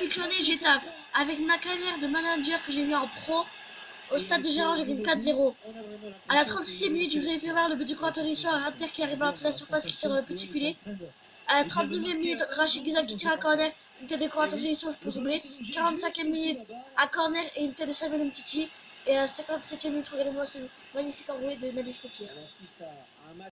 Olympique Lyonnais, Getafe. Avec ma carrière de manager que j'ai mis en pro, au stade de Gérard, je gagne 4-0. À la 36e minute, je vous avais fait voir le but du Corentin à Inter qui arrive à l'entrée de la surface qui tire dans le petit filet. À la 39e minute, Rachid Ghizal qui tire à corner, une tête de Corentin pour doubler. 45e minute, à corner et une tête de Samuel Umtiti. Et à la 57e minute, regardez-moi ce magnifique enroulé de Nabil Fekir.